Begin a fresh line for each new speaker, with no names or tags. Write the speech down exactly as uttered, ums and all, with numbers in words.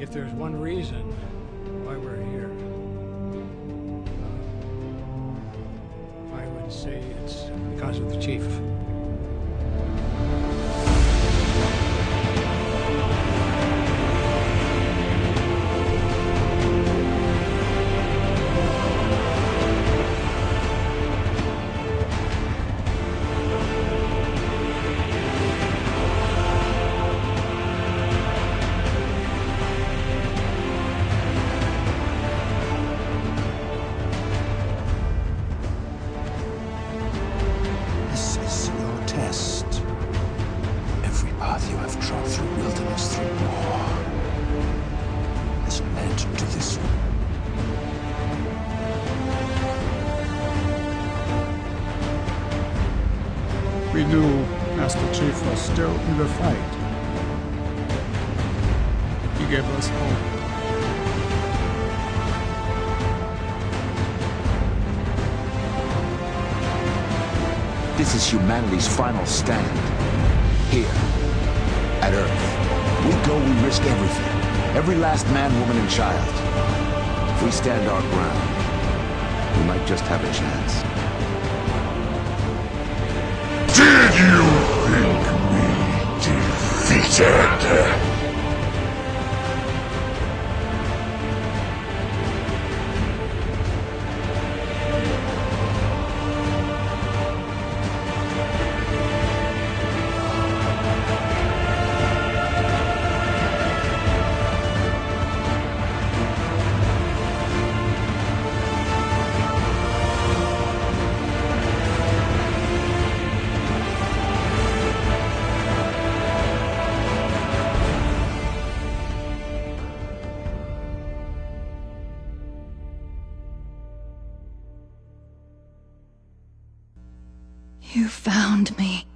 If there's one reason why we're here, uh, I would say it's because of the chief.
This is your test. Every path you have trod through wilderness, through war, has led to this one.
We knew Master Chief was still in the fight. He gave us hope.
This is humanity's final stand. Here, at Earth. We go, we risk everything. Every last man, woman, and child. If we stand our ground, we might just have a chance.
Did you think me defeated?
You found me.